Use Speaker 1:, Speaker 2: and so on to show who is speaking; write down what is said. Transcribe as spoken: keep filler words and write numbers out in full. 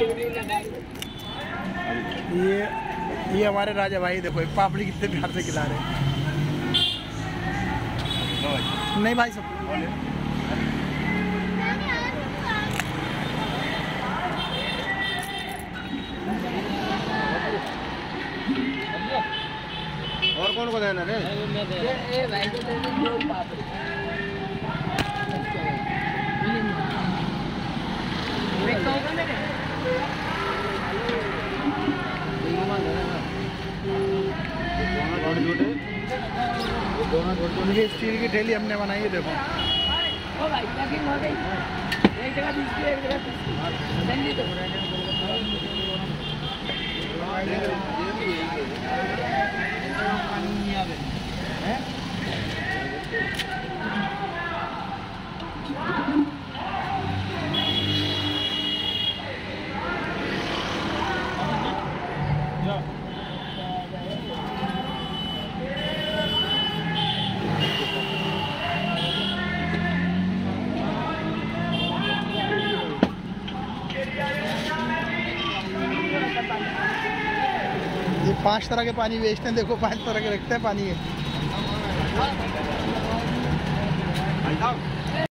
Speaker 1: ये ये हमारे राजा भाई देखो पापड़ी कितने प्यार से खिला रहे हैं। नहीं भाई सब
Speaker 2: और कौन को देना रे?
Speaker 3: ये भाई को दे दो पापड़ी।
Speaker 1: ये स्टील की ठेली हमने बनाई है देखो।
Speaker 3: ओ भाई पैकिंग हो गई। एक जगह बीस की एक जगह तीस की। जल्दी तो हैं?
Speaker 1: ये पांच तरह के पानी बेचते हैं देखो, पांच तरह के रखते हैं पानी है।